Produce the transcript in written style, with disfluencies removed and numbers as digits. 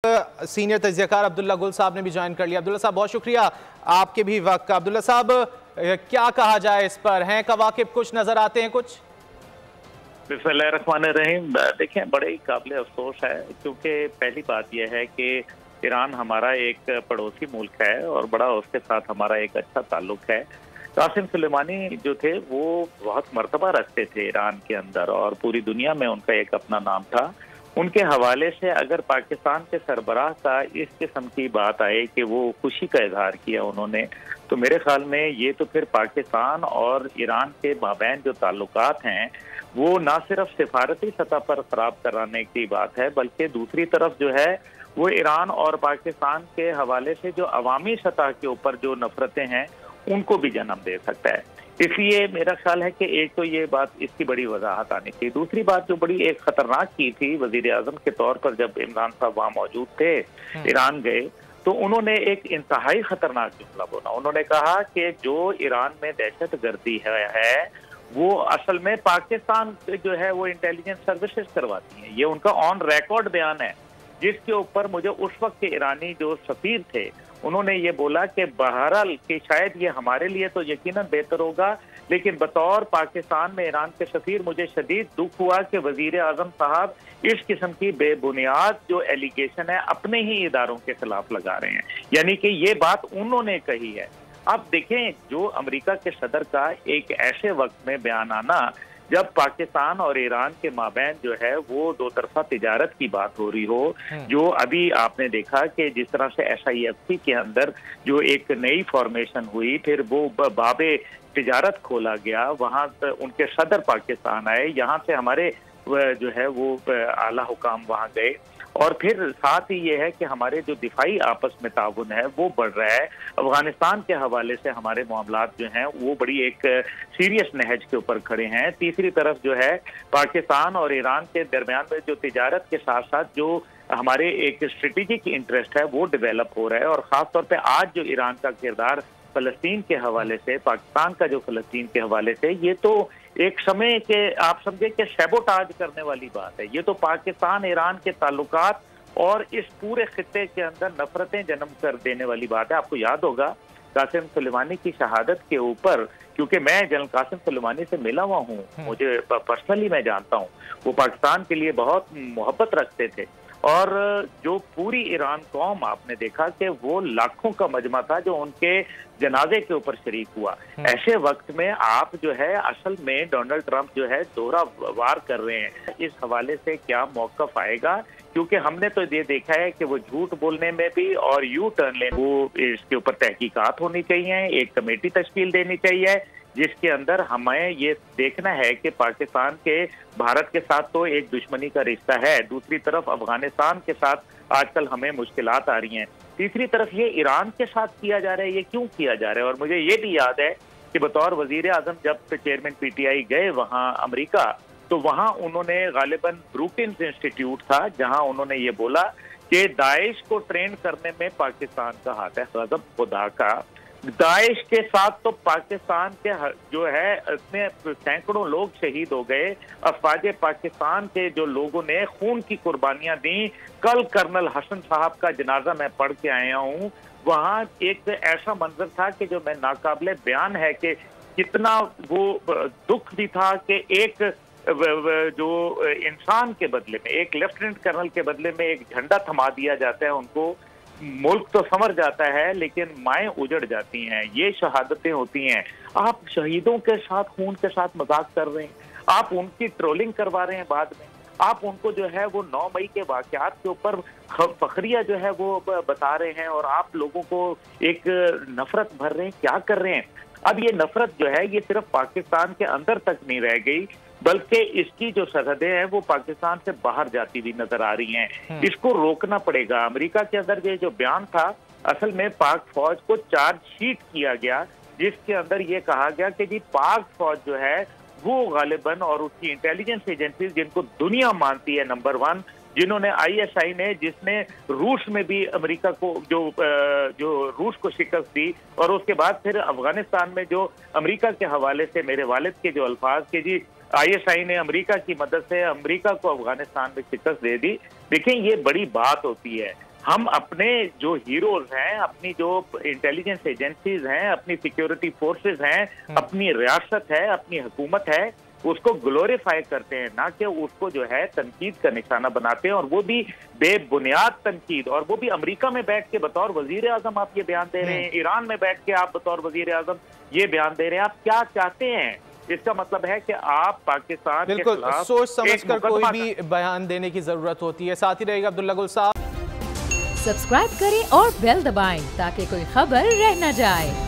Senior तज्जियाकार Abdullah गुल साहब ने भी ज्वाइन कर लिया। अब्दुल्ला साहब बहुत शुक्रिया आपके भी वक्त का। अब्दुल्ला साहब क्या कहा जाए इस पर, हैं का वाकिफ, कुछ नजर आते हैं कुछ? बिस्मिल्लाहिर्रहमानिर्रहीम। देखें, बड़े ही काबिल अफसोस है क्योंकि पहली बात यह है कि ईरान हमारा एक पड़ोसी मुल्क है और बड़ा उसके साथ हमारा एक अच्छा ताल्लुक है। कासिम सुलेमानी जो थे वो बहुत मर्तबा रखते थे ईरान के अंदर और पूरी दुनिया में उनका एक अपना नाम था। उनके हवाले से अगर पाकिस्तान के सरबराह का इस किस्म की बात आए कि वो खुशी का इजहार किया उन्होंने, तो मेरे ख्याल में ये तो फिर पाकिस्तान और ईरान के माबैन जो ताल्लुकात हैं वो ना सिर्फ सिफारती सतह पर खराब कराने की बात है, बल्कि दूसरी तरफ जो है वो ईरान और पाकिस्तान के हवाले से जो अवामी सतह के ऊपर जो नफरतें हैं उनको भी जन्म दे सकता है। इसलिए मेरा ख्याल है कि एक तो ये बात, इसकी बड़ी वजाहत आनी चाहिए। दूसरी बात जो बड़ी एक खतरनाक की थी वजीर आजम के तौर पर, जब इमरान साहब वहाँ मौजूद थे, ईरान गए, तो उन्होंने एक इंतहाई खतरनाक जुमला बोला। उन्होंने कहा कि जो ईरान में दहशत गर्दी है वो असल में पाकिस्तान जो है वो इंटेलिजेंस सर्विसेज करवाती है। ये उनका ऑन रिकॉर्ड बयान है, जिसके ऊपर मुझे उस वक्त के ईरानी जो सफीर थे उन्होंने ये बोला कि बहरहाल कि शायद ये हमारे लिए तो यकीनन बेहतर होगा, लेकिन बतौर पाकिस्तान में ईरान के सफीर मुझे शदीद दुख हुआ कि वजीर आजम साहब इस किस्म की बेबुनियाद जो एलिगेशन है अपने ही इदारों के खिलाफ लगा रहे हैं। यानी कि ये बात उन्होंने कही है। अब देखें, जो अमेरिका के सदर का एक ऐसे वक्त में बयान आना जब पाकिस्तान और ईरान के माबैन जो है वो दो तरफा तिजारत की बात हो रही हो, जो अभी आपने देखा कि जिस तरह से SIFC के अंदर जो एक नई फॉर्मेशन हुई, फिर वो बाबे तिजारत खोला गया, वहाँ उनके सदर पाकिस्तान आए, यहाँ से हमारे जो है वो आला हुकाम वहाँ गए, और फिर साथ ही ये है कि हमारे जो दिफाई आपस में ताउन है वो बढ़ रहा है। अफगानिस्तान के हवाले से हमारे मामलात जो हैं वो बड़ी एक सीरियस नहज के ऊपर खड़े हैं। तीसरी तरफ जो है पाकिस्तान और ईरान के दरमियान में जो तिजारत के साथ साथ जो हमारे एक स्ट्रेटेजिक इंटरेस्ट है वो डेवलप हो रहा है, और ख़ास तौर पर आज जो ईरान का किरदार फ़लस्तीन के हवाले से, पाकिस्तान का जो फ़लस्तीन के हवाले से, ये तो एक समय के आप समझे कि सैबोटाज करने वाली बात है। ये तो पाकिस्तान ईरान के ताल्लुकात और इस पूरे खित्ते के अंदर नफरतें जन्म कर देने वाली बात है। आपको याद होगा कासिम सुलेमानी की शहादत के ऊपर, क्योंकि मैं जनरल कासिम सुलेमानी से मिला हुआ हूँ, मुझे पर्सनली मैं जानता हूँ, वो पाकिस्तान के लिए बहुत मोहब्बत रखते थे, और जो पूरी ईरान कौम आपने देखा कि वो लाखों का मजमा था जो उनके जनाजे के ऊपर शरीक हुआ। ऐसे वक्त में आप जो है असल में डोनाल्ड ट्रंप जो है दोहरा वार कर रहे हैं। इस हवाले से क्या मौकफ आएगा, क्योंकि हमने तो ये देखा है कि वो झूठ बोलने में भी और यू टर्न लेने, वो इसके ऊपर तहकीकात होनी चाहिए, एक कमेटी तश्कील देनी चाहिए जिसके अंदर हमें ये देखना है कि पाकिस्तान के भारत के साथ तो एक दुश्मनी का रिश्ता है, दूसरी तरफ अफगानिस्तान के साथ आजकल हमें मुश्किलात आ रही हैं, तीसरी तरफ ये ईरान के साथ किया जा रहा है। ये क्यों किया जा रहा है? और मुझे ये भी याद है कि बतौर वजीर आजम जब चेयरमैन PTI गए वहाँ अमेरिका, तो वहाँ उन्होंने गालिबन ब्रूकिंस इंस्टीट्यूट था जहाँ उन्होंने ये बोला कि दाइश को ट्रेन करने में पाकिस्तान का हाथ है। गजब खुदा का, दाइश के साथ तो पाकिस्तान के जो है इसमें सैकड़ों लोग शहीद हो गए। अफवाज पाकिस्तान के जो लोगों ने खून की कुर्बानियां दी, कल कर्नल हसन साहब का जनाजा मैं पढ़ के आया हूँ, वहाँ एक ऐसा मंजर था कि जो मैं नाकाबिले बयान है कि कितना वो दुख भी था कि एक जो इंसान के बदले में, एक लेफ्टिनेंट कर्नल के बदले में एक झंडा थमा दिया जाता है उनको। मुल्क तो समर जाता है लेकिन माएँ उजड़ जाती हैं। ये शहादतें होती हैं। आप शहीदों के साथ, खून के साथ मजाक कर रहे हैं, आप उनकी ट्रोलिंग करवा रहे हैं, बाद में आप उनको जो है वो 9 मई के वाकयात के ऊपर फखरिया जो है वो बता रहे हैं, और आप लोगों को एक नफरत भर रहे हैं। क्या कर रहे हैं? अब ये नफरत जो है ये सिर्फ पाकिस्तान के अंदर तक नहीं रह गई, बल्कि इसकी जो सरहदें हैं वो पाकिस्तान से बाहर जाती हुई नजर आ रही हैं। इसको रोकना पड़ेगा। अमेरिका के अंदर ये जो बयान था, असल में पाक फौज को चार्जशीट किया गया जिसके अंदर ये कहा गया कि जी पाक फौज जो है वो गालिबन और उसकी इंटेलिजेंस एजेंसीज जिनको दुनिया मानती है नंबर 1, जिन्होंने ISI ने, जिसने रूस में भी अमेरिका को जो रूस को शिकस्त दी, और उसके बाद फिर अफगानिस्तान में जो अमेरिका के हवाले से मेरे वालिद के जो अल्फाज के जी ISI ने अमेरिका की मदद से अमेरिका को अफगानिस्तान में शिकस्त दे दी। देखें, ये बड़ी बात होती है। हम अपने जो हीरोज हैं, अपनी जो इंटेलिजेंस एजेंसीज हैं, अपनी सिक्योरिटी फोर्सेस हैं, अपनी रियासत है, अपनी हुकूमत है, उसको ग्लोरीफाई करते हैं, ना कि उसको जो है तनकीद का निशाना बनाते हैं, और वो भी बेबुनियाद तनकीद, और वो भी अमेरिका में बैठ के बतौर वजीर आजम आप ये बयान दे रहे हैं, ईरान में बैठ के आप बतौर वजीर आजम ये बयान दे रहे हैं। आप क्या चाहते हैं? इसका मतलब है कि आप पाकिस्तान के बिल्कुल खिलाफ सोच समझ कर कोई भी बयान देने की जरूरत होती है। साथ ही रहेगा अब्दुल्ला गुल साहब। सब्सक्राइब करें और बेल दबाएं ताकि कोई खबर रह न जाए।